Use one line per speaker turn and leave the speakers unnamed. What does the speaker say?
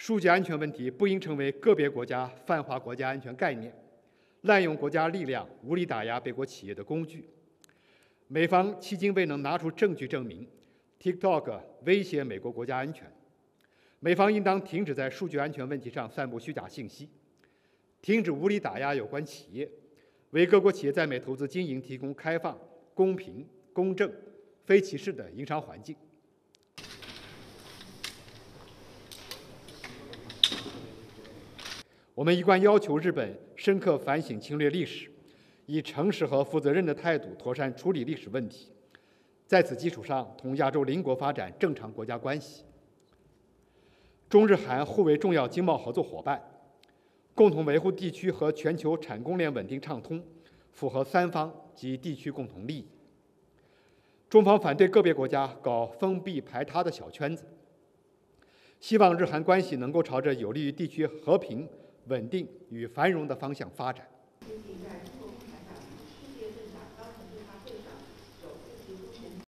数据安全问题不应成为个别国家泛化国家安全概念、滥用国家力量无理打压别国企业的工具。美方迄今未能拿出证据证明 TikTok 威胁美国国家安全。美方应当停止在数据安全问题上散布虚假信息，停止无理打压有关企业，为各国企业在美投资经营提供开放、公平、公正、非歧视的营商环境。我们一贯要求日本深刻反省侵略历史，以诚实和负责任的态度妥善处理历史问题，在此基础上同亚洲邻国发展正常国家关系。中日韩互为重要经贸合作伙伴，共同维护地区和全球产供链稳定畅通，符合三方及地区共同利益。中方反对个别国家搞封闭排他的小圈子，希望日韩关系能够朝着有利于地区和平、稳定与繁荣的方向发展。